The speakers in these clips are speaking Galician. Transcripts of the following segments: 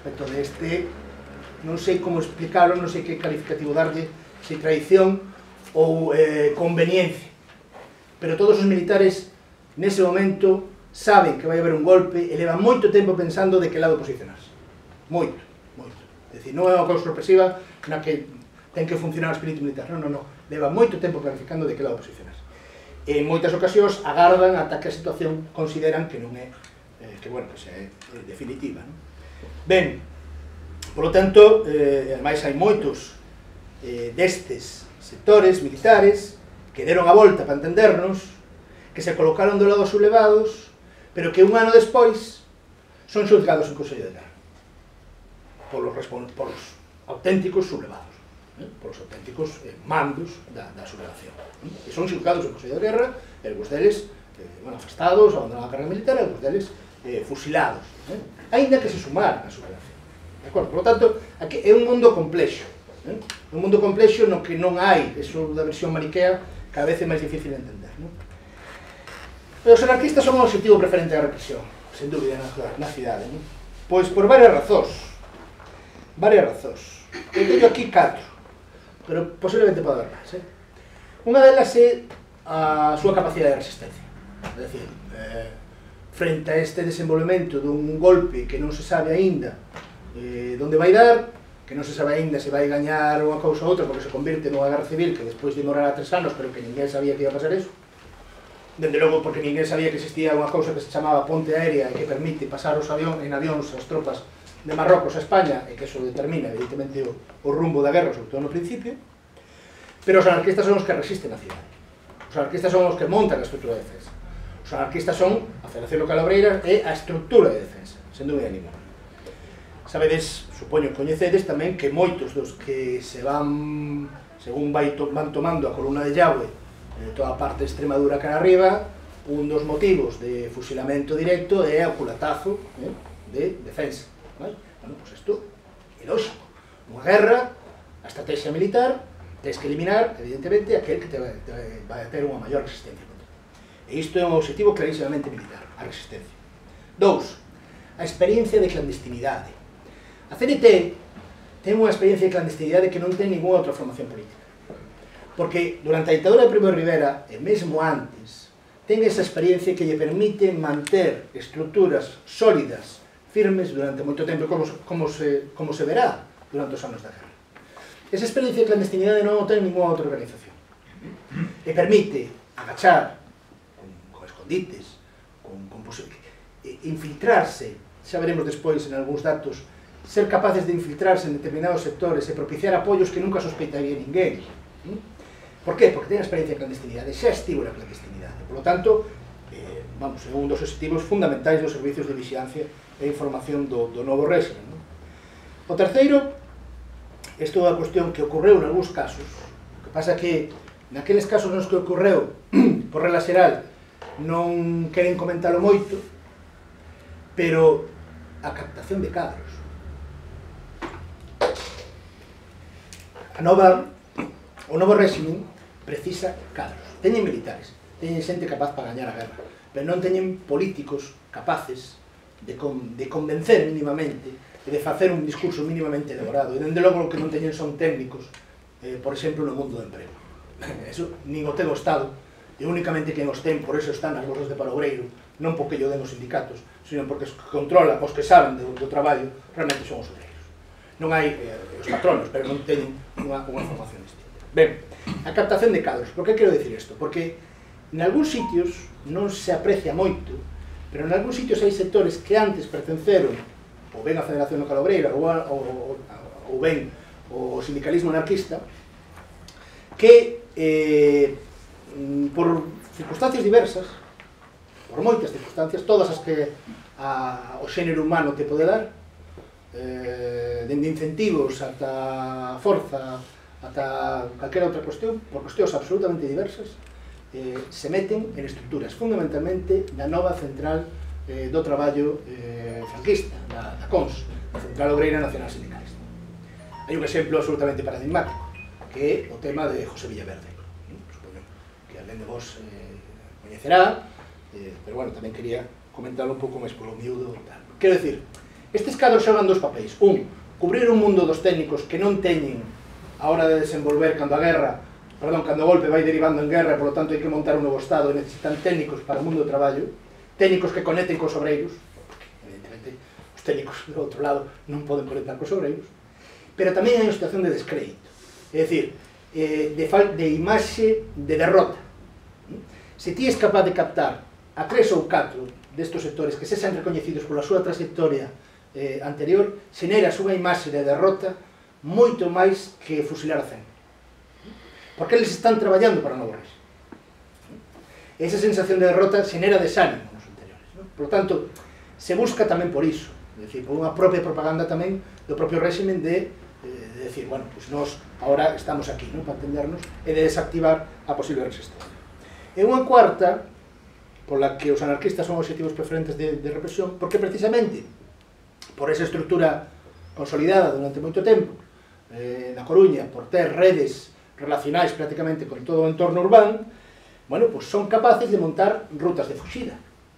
respecto de este, non sei como explicarlo, non sei que calificativo darlle, se traición ou conveniencia. Pero todos os militares, nese momento, saben que vai haber un golpe e levan moito tempo pensando de que lado posicionarse. Moito, moito. É dicir, non é unha cousa sorpresiva na que ten que funcionar o espírito militar. Non, non, non. Levan moito tempo planificando de que lado posicionarse. E en moitas ocasións agardan ata que a situación consideran que non é, que, bueno, que é definitiva, non? Ben, por lo tanto, ademais hai moitos destes sectores militares que deron a volta para entendernos, que se colocaron do lado sublevados, pero que un ano despois son xulgados en Consello de Guerra polos auténticos sublevados, polos auténticos mandos da sublevación. E son xulgados en Consello de Guerra, e algúns deles afastados, abandonados a carreira militar, e algúns deles fusilados, aínda que se sumaran a sublevación. De acordo? Por lo tanto, aquí é un mundo complexo, un mundo complexo no que non hai, eso da versión maniquea, cada vez é máis difícil de entender. Os anarquistas son o objetivo preferente da represión, sen dúbida, na cidade. Pois por varias razóns. Varias razóns. Eu teño aquí 4, pero posiblemente pode haber máis. Unha delas é a súa capacidade de resistencia. É dicir, frente a este desenvolvemento dun golpe que non se sabe aínda onde vai dar, que non se sabe aínda se vai gañar unha cousa ou outra porque se convirte nunha guerra civil que despois demorará 3 anos, pero que ninguén sabía que iba a pasar eso. Dende logo, porque ninguén sabía que existía unha cousa que se chamaba ponte aérea e que permite pasar en avións as tropas de Marrocos a España e que eso determina, evidentemente, o rumbo da guerra, sobre todo no principio. Pero os anarquistas son os que resisten a cidade. Os anarquistas son os que montan a estrutura de defensa. Os anarquistas son a Federación Local Obreira e a estrutura de defensa, sen dúbida ninguna. Sabedes, supoño que coñecedes tamén que moitos dos que se van, según van tomando a columna de Yagüe, toda a parte de Extremadura cara arriba, un dos motivos de fusilamento directo é o culatazo de defensa. Bueno, pois isto é lógico. Nunha guerra, a estrategia militar, tens que eliminar, evidentemente, aquel que te vai a ter unha maior resistencia. E isto é un objetivo clarísimamente militar, a resistencia. 2. A experiencia de clandestinidade. A CNT ten unha experiencia de clandestinidade que non ten ninguna outra formación política. Porque durante a ditadura de Primo de Rivera, e mesmo antes, ten esa experiencia que lle permite manter estruturas sólidas, firmes, durante moito tempo, como se verá durante os anos da guerra. Esa experiencia de clandestinidade non ten ninguna outra organización. E permite agachar, con escondites, infiltrarse, xa veremos despois en algúns datos, ser capaces de infiltrarse en determinados sectores e propiciar apoios que nunca sospeitaría ninguén. Por qué? Porque ten a experiencia de clandestinidade, xa estivo na clandestinidade. Por lo tanto, é un dos objetivos fundamentais dos servicios de vigilancia e información do novo réxime. O terceiro, isto é unha cuestión que ocorreu en algúns casos, o que pasa que naqueles casos nos que ocorreu, por regla xeral, non queren comentalo moito, pero a captación de cadros. O novo réxime precisa cadros. Teñen militares, teñen xente capaz para gañar a guerra, pero non teñen políticos capaces de convencer mínimamente e de facer un discurso mínimamente elaborado. E dende logo o que non teñen son técnicos, por exemplo, no mundo do emprego. Eso nin o ten o Estado, e únicamente quen os ten, por eso están as bolsas de paro obreiro, non porque yo den os sindicatos, sino porque controlan os que saben do traballo, realmente son os obreiros. Non hai os patronos, pero non teñen unha formación distinta. Ben, a captación de cadros. Por que quero dicir isto? Porque en algúns sitios non se aprecia moito, pero en algúns sitios hai sectores que antes pertenceron ou ben a Federación Local Obreira ou ben o sindicalismo anarquista, que por circunstancias diversas, por moitas circunstancias, todas as que o xénero humano te pode dar, dende incentivos ata forza, ata calquera outra cuestión, por cuestións absolutamente diversas, se meten en estruturas, fundamentalmente na nova central do traballo franquista, da CONS, a Central Obreira Nacional Sindicalista. Hai un exemplo absolutamente paradigmático, que é o tema de José Villaverde. Supoño que alguén de vos coñecerá, pero bueno, tamén quería comentarlo un pouco máis polo miúdo. Quero dicir, Estes cadros xogan dos papéis. Un, cubrir un mundo dos técnicos que non teñen a hora de desenvolver cando o golpe vai derivando en guerra, por lo tanto hai que montar un novo Estado e necesitan técnicos para o mundo do traballo, técnicos que conecten cos obreiros, porque evidentemente os técnicos do outro lado non poden conectar cos obreiros, pero tamén hai unha situación de descrédito, é dicir, de imaxe de derrota. Se ti és capaz de captar a 3 ou 4 destes sectores que se sean recoñecidos pola súa trayectoria anterior, xeneras unha imaxe de derrota moito máis que fusilar a 100. Porque eles están traballando para novos reis. Esa sensación de derrota xenera desánimo nos anteriores. Por lo tanto, se busca tamén por iso, é dicir, por unha propia propaganda tamén do propio réximen de decir, bueno, pues nós agora estamos aquí, para entendernos, e de desactivar a posible resistencia. E unha cuarta, pola que os anarquistas son obxectivos preferentes de represión, porque precisamente por esa estructura consolidada durante moito tempo na Coruña, por ter redes relacionais prácticamente con todo o entorno urbano, bueno, pues son capaces de montar rutas de fuxida.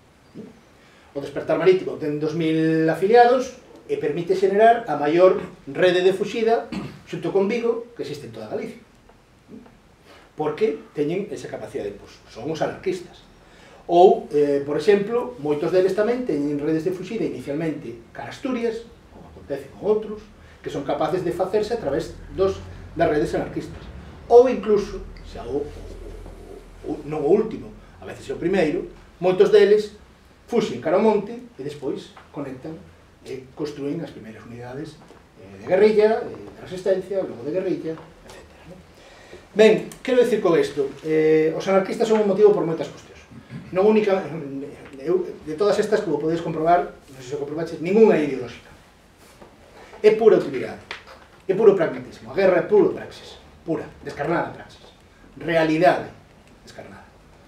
O Despertar Marítimo ten 2000 afiliados e permite xenerar a maior rede de fuxida xunto con Vigo que existe en toda Galicia. Porque teñen esa capacidade, pues, son os anarquistas. Ou, por exemplo, moitos deles tamén teñen redes de fuxida inicialmente cara Asturias, como acontece con outros, que son capaces de facerse a través das redes anarquistas. Ou incluso, xa non o último, a veces é o primeiro, moitos deles fuxen cara ao monte e despois conectan e construen as primeiras unidades de guerrilla, de resistencia, logo de guerrilla, etc. Ben, quero dicir con isto, os anarquistas son un motivo por moitas cuestións. Non única, de todas estas, como podedes comprobar, non sei se o comprobaches, ninguna é ideolóxica. É pura utilidade, é puro pragmatismo. A guerra é puro praxis, pura, descarnada praxis. Realidade descarnada.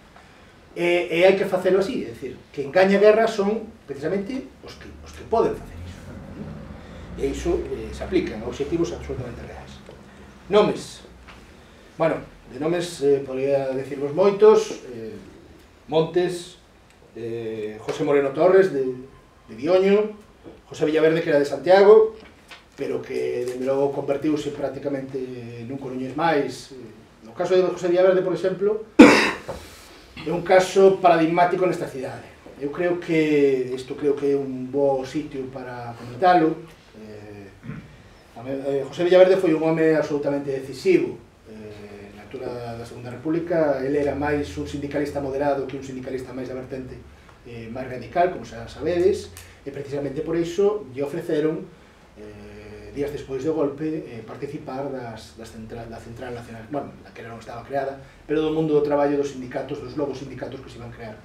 E hai que facelo así, é dicir, que engaña a guerra son precisamente os que poden facer iso. E iso se aplica a obxectivos absolutamente reais. Nomes. Bueno, de nomes podría decirvos moitos, Montes, José Moreno Torres de Dioño, José Villaverde que era de Santiago, pero que de logo convertiuse prácticamente nun coruñés máis. No caso de José Villaverde, por exemplo, é un caso paradigmático nesta cidade. Eu creo que isto é un bo sitio para comentalo. José Villaverde foi un home absolutamente decisivo na altura da Segunda República. Ele era máis un sindicalista moderado que un sindicalista máis da vertente máis radical, como xa sabedes, e precisamente por iso lle ofreceron días despois do golpe, participar da Central Nacional, bueno, da que non estaba creada, pero do mundo do traballo dos sindicatos, dos novos sindicatos que se iban crear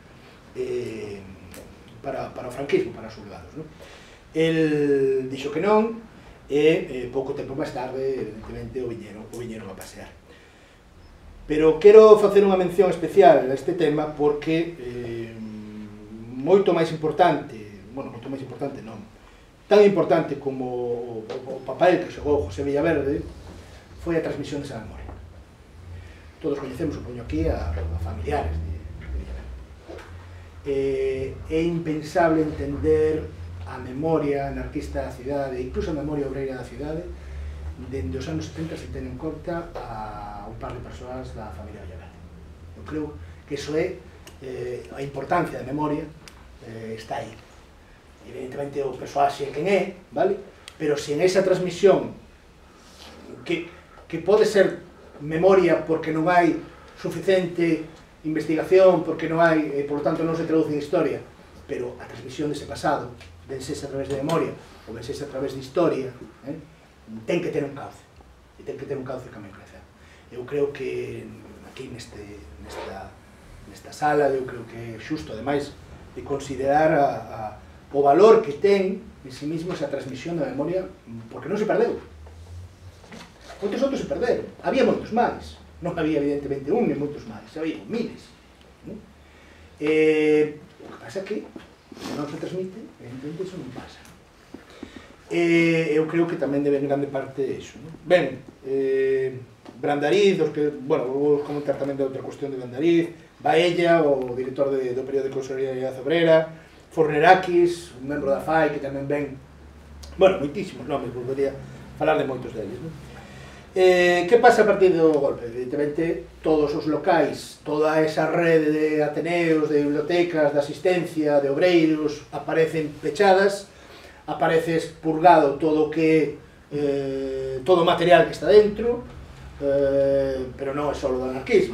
para o franquismo, para os sublevados. El dixo que non, e pouco tempo máis tarde, evidentemente, o viñeron a pasear. Pero quero facer unha mención especial a este tema porque moito máis importante, bueno, moito máis importante non, tan importante como o papel que xogou José Villaverde foi a transmisión desa memoria. Todos coñecemos, supoño aquí, a familiares de Villaverde. É impensable entender a memoria anarquista da cidade, incluso a memoria obreira da cidade, dende os anos 70 se ten en conta a un par de persoas da familia Villaverde. Eu creo que iso é a importancia da memoria está aí. Evidentemente o persoaxe é quen é, vale? Pero se en esa transmisión que pode ser memoria porque non hai suficiente investigación, porque non hai, por lo tanto non se traduce en historia, pero a transmisión dese pasado, vense a través de memoria ou vense a través de historia, ten que ter un cauce, e ten que ter un cauce que me crecer. Eu creo que aquí nesta sala, eu creo que é xusto, ademais, de considerar o valor que ten en si mismo esa transmisión da memoria, porque non se perdeu. Moitos outros se perderon. Había moitos máis. Non había, evidentemente, un, nem moitos máis. Había miles. O que pasa é que non se transmite, evidentemente, iso non pasa. Eu creo que tamén debe en grande parte iso. Ben, Brandariz, bueno, vou comentar tamén de outra cuestión de Brandariz, Baella, o director do periódico Solidaridade Obrera, Fornerakis, un membro da FAI que tamén ven Bueno, moitísimos nomes, volvería a falar de moitos deles, non? Que pasa a partir do golpe? Evidentemente, todos os locais, toda esa rede de ateneos, de bibliotecas, de asistencia, de obreiros, aparecen pechadas, aparece expurgado todo o que todo o material que está dentro, pero non é só do anarquismo,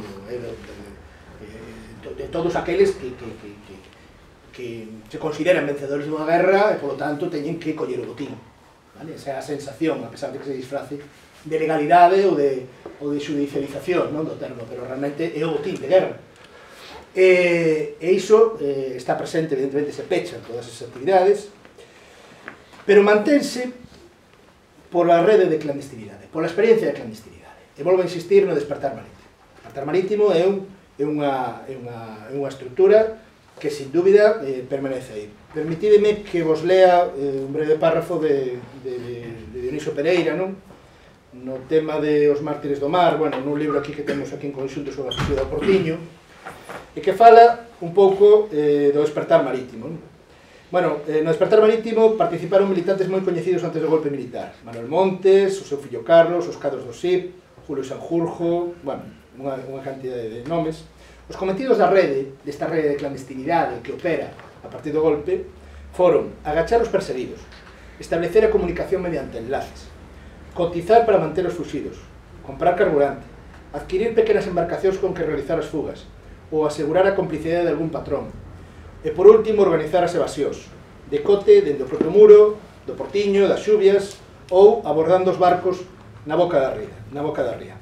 de todos aqueles que se consideran vencedores dunha guerra e, polo tanto, teñen que coller o botín. Esa é a sensación, a pesar de que se disfrace de legalidade ou de judicialización do termo, pero realmente é o botín de guerra. E iso está presente, evidentemente se pechan todas esas actividades, pero mantense pola rede de clandestinidade, pola experiencia de clandestinidade. E volvo a insistir no despertar marítimo. O despertar marítimo é unha estrutura que, sin dúbida, permanece aí. Permitideme que vos lea un breve párrafo de Dionisio Pereira, no tema de Os Mártires do Mar, bueno, nun libro aquí que temos aquí en conxunto sobre a fuxida do Portiño, e que fala un pouco do despertar marítimo. Bueno, no despertar marítimo participaron militantes moi coñecidos antes do golpe militar. Manuel Montes, o seu fillo Carlos, os cadros do SIP, Julio Sanjurjo, bueno, unha cantidade de nomes. Os cometidos da rede, desta rede de clandestinidade que opera a partir do golpe, foron agachar os perseguidos, establecer a comunicación mediante enlaces, cotizar para manter os fuxidos, comprar carburante, adquirir pequenas embarcacións con que realizar as fugas, ou asegurar a complicidade de algún patrón, e por último organizar as evasións, de cote dende o propio muro, do Portiño, das xubias, ou abordando os barcos na boca da ría.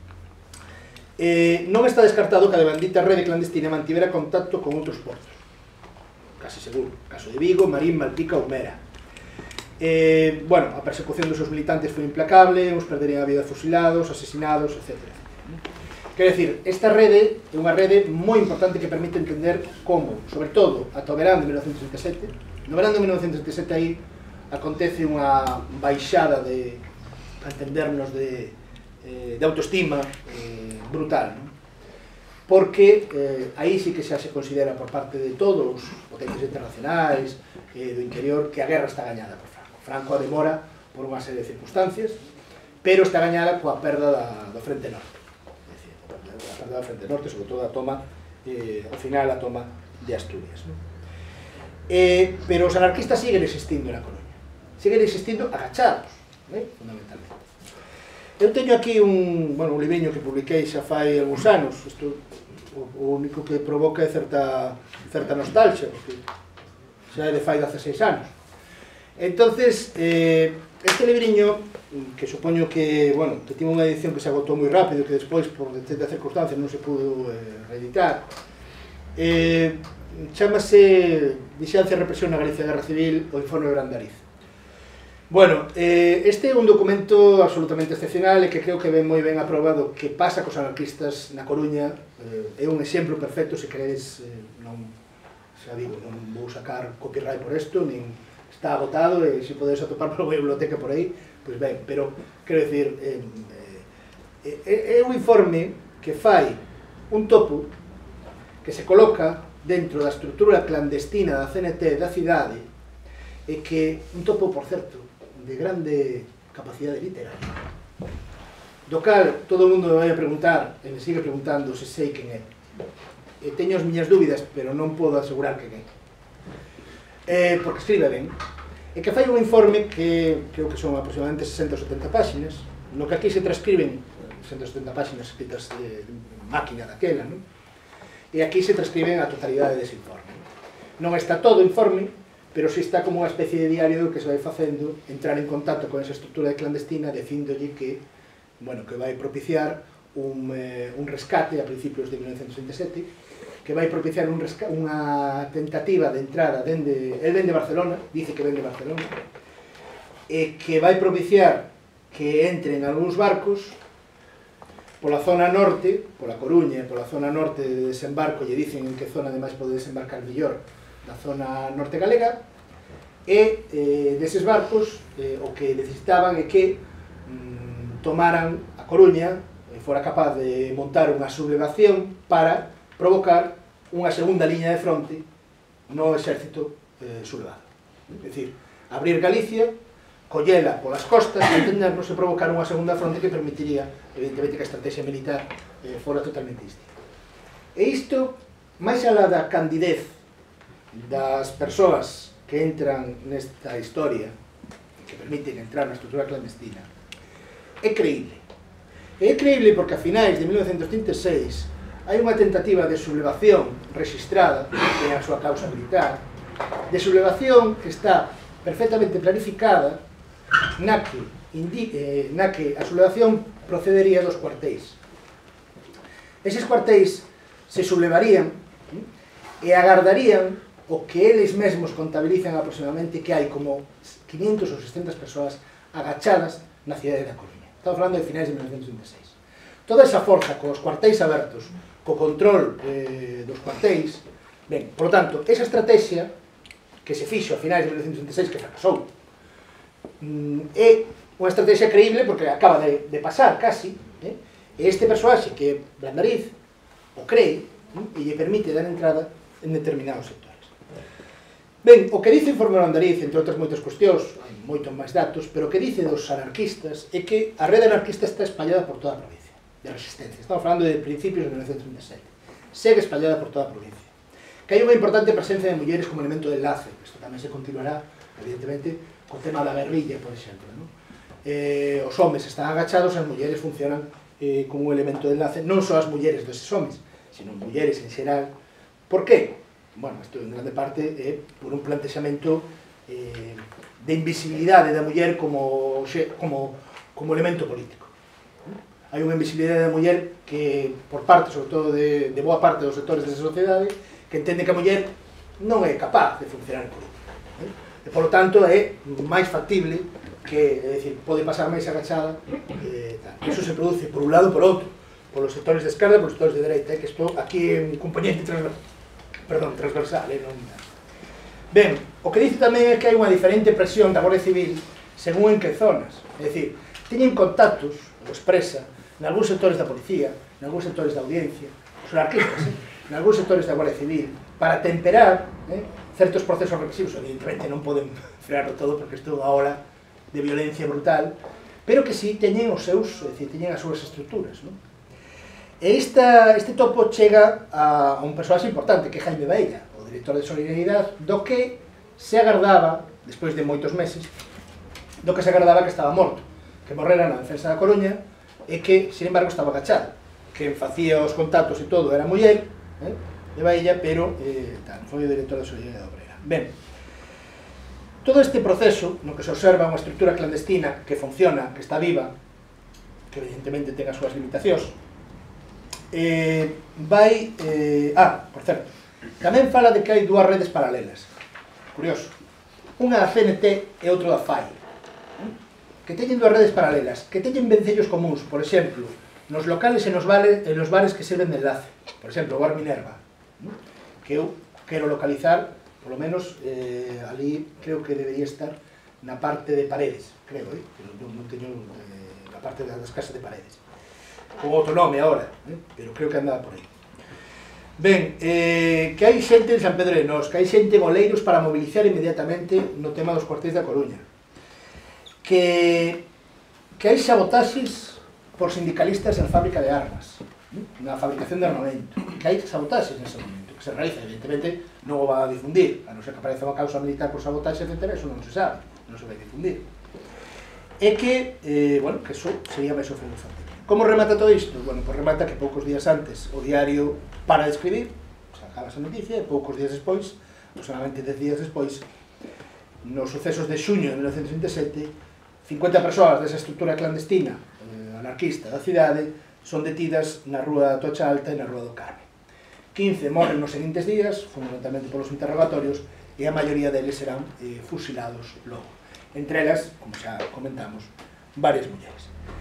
Non está descartado que a devandita rede clandestina mantivera contacto con outros portos, casi seguro, caso de Vigo, Marín, Malpica ou Mera. Bueno, a persecución dos seus militantes foi implacable, uns perderían a vida fusilados, asesinados, etc. Quero dicir, esta rede é unha rede moi importante que permite entender como, sobre todo, ata o verán de 1937, no verán de 1937 aí acontece unha baixada de, a entendernos, de autoestima brutal, non? Porque aí sí que xa se considera por parte de todos os potencias internacionais do interior que a guerra está gañada por Franco. Franco a demora por unha serie de circunstancias, pero está gañada coa perda do Frente Norte. A perda do Frente Norte, sobre todo a toma, ao final a toma de Asturias. Pero os anarquistas siguen existindo na Coruña. Siguen existindo agachados, fundamentalmente. Eu teño aquí un libriño que publiquei xa fai algúns anos. Isto o único que provoca é certa nostalgia, porque xa é de fai 16 anos. Entonces, este libriño, que supoño que, bueno, que tiene unha edición que se agotou moi rápido, que despois, por distintas circunstancias, non se pudo reeditar, chamase Vixancia e represión na Galicia Guerra Civil, o informe de Brandariz. Bueno, este é un documento absolutamente excepcional e que creo que ven moi ben aprobado que pasa cos anarquistas na Coruña. É un exemplo perfecto, se queredes, non, xa digo, non vou sacar copyright por isto, nin está agotado, e se podedes atopar por unha biblioteca por aí, pois ben, pero, quero dicir, é un informe que fai un topo que se coloca dentro da estrutura clandestina da CNT da cidade, e que, un topo, por certo, de grande capacidade literaria, do cal todo o mundo me vai a preguntar, e me sigue preguntando se sei quen é. Teño as miñas dúbidas, pero non podo asegurar quen é, porque escribe ben, e que fai un informe que creo que son aproximadamente 60 ou 70 páxinas, no que aquí se transcriben 170 páxinas escritas de máquina daquela, non? E aquí se transcriben a totalidade dese informe. Non está todo o informe, pero si está como unha especie de diario que se vai facendo, entrar en contacto con esa estrutura de clandestina, dicíndolle que, bueno, que vai propiciar un rescate a principios de 1967, que vai propiciar unha tentativa de entrada dende, el vende Barcelona, dice que vende Barcelona, e que vai propiciar que entren algúns barcos pola zona norte, pola Coruña, pola zona norte de desembarco, lle dicen en que zona ademais pode desembarcar mellor, da zona norte galega, e deses barcos o que necesitaban é que tomaran a Coruña e fora capaz de montar unha sublevación para provocar unha segunda liña de fronte no exército sublevado. É dicir, abrir Galicia collela polas costas e entendernos e provocar unha segunda fronte que permitiría, evidentemente, que a estrategia militar fora totalmente distinta. E isto, máis alá da candidez das persoas que entran nesta historia, que permiten entrar na estrutura clandestina, é creíble. E é creíble porque a finais de 1936 hai unha tentativa de sublevación registrada, que é a súa causa militar, de sublevación que está perfectamente planificada, na que a sublevación procedería dos cuartéis. Eses cuartéis se sublevarían e agardarían o que eles mesmos contabilizan aproximadamente que hai como 500 ou 600 persoas agachadas na cidade da Coruña. Estamos falando de finais de 1926. Toda esa forza, cos cuartéis abertos, co control dos cuartéis, ben, por lo tanto, esa estrategia que se fixo a finais de 1926, que fracasou, é unha estrategia creíble porque acaba de pasar, casi, e este persoaxe que é Blandariz o cree e lle permite dar entrada en determinados sectores. Ben, o que dice o informe Blandariz, entre outras moitas cuestións, hai moitos máis datos, pero o que dice dos anarquistas é que a rede anarquista está espallada por toda a provincia de resistencia. Estamos falando de principios de 1937. Segue espallada por toda a provincia. Que hai unha importante presencia de mulleres como elemento de enlace. Isto tamén se continuará, evidentemente, co tema da guerrilla, por exemplo. ¿No? Os homes están agachados, as mulleres funcionan como un elemento de enlace, non só as mulleres deses homes, sino mulleres en xeral. Por qué? Bueno, isto en grande parte é por un plantexamento de invisibilidade da muller como elemento político. Hai unha invisibilidade da muller que, por parte, sobre todo, de boa parte dos sectores desa sociedade, que entende que a muller non é capaz de funcionar en política. E, polo tanto, é máis factible que, é dicir, pode pasar máis agachada. Iso se produce, por un lado, por outro, polos sectores de esquerda e polos sectores de dereita, que isto aquí é un componente transversal. Ben, o que dice tamén é que hai unha diferente presión da Guardia Civil según en que zonas. É dicir, teñen contactos, o expresa, en algúns sectores da policía, en algúns sectores da audiencia, os anarquistas, en algúns sectores da Guardia Civil, para temperar certos procesos represivos. Evidentemente non poden frearlo todo porque isto é unha ola de violencia brutal, pero que sí teñen os seus, é dicir, teñen as súas estruturas. Non? E este topo chega a un persoaxe importante, que é Jaime Baella, o director de Solidaridade, do que se agardaba, despois de moitos meses, do que se agardaba que estaba morto, que morrera na defensa da Coruña, e que, sin embargo, estaba agachado, que facía os contactos e todo, era muller, de Baella, pero foi o director de Solidaridade Obrera. Ben, todo este proceso, no que se observa unha estrutura clandestina que funciona, que está viva, que evidentemente ten as súas limitacións, por certo, tamén fala de que hai dúas redes paralelas. Curioso. Unha da CNT e outra da FAI. Que teñen dúas redes paralelas, que teñen vencellos comuns, por exemplo, nos locales e nos bares que sirven de enlace. Por exemplo, o Bar Minerva, que eu quero localizar, polo menos, ali creo que debería estar na parte de Paredes, creo, non teño na parte das casas de Paredes. Con outro nome agora, pero creo que andaba por aí. Ben, que hai xente en San Pedro de Nós, que hai xente en Oleiros para mobilizar inmediatamente no tema dos cuartéis da Coruña. Que hai sabotaxes por sindicalistas na fábrica de armas, na fabricación de armamento, que hai sabotaxes nese momento, que se realiza, evidentemente, non o va a difundir, a non ser que aparece unha causa militar por sabotaxe, etc., eso non se sabe, non se vai difundir. E que, bueno, que eso sería máis ofendido infantil. Como remata todo isto? Bueno, pois remata que poucos días antes o diario para de escribir, se acaba esa noticia, e poucos días despois, aproximadamente 10 días despois, nos sucesos de xuño de 1937, 50 persoas desa estrutura clandestina anarquista da cidade son detidas na rúa da Tocha Alta e na rúa do Carme. 15 morren nos seguintes días, fundamentalmente polos interrogatorios, e a maioría deles serán fusilados logo. Entre elas, como xa comentamos, varias mulleres.